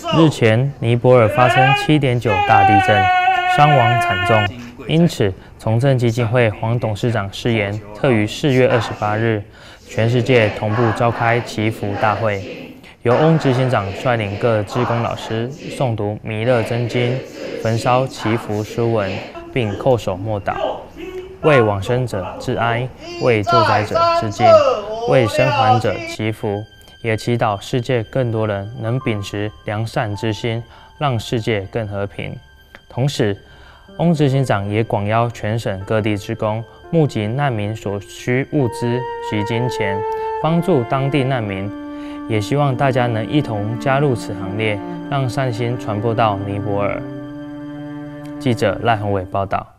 日前，尼泊尔发生7.9大地震，伤亡惨重，因此重振基金会黄董事长誓言，特于4月28日，全世界同步召开祈福大会，由翁执行长率领各志工老师诵读弥勒真经，焚烧祈福书文，并叩首默祷，为往生者致哀，为救灾者致敬，为生还者祈福。也祈祷世界更多人能秉持良善之心，让世界更和平。同时，翁执行长也广邀全省各地志工，募集难民所需物资及金钱，帮助当地难民。也希望大家能一同加入此行列，让善心传播到尼泊尔。记者赖宏伟报道。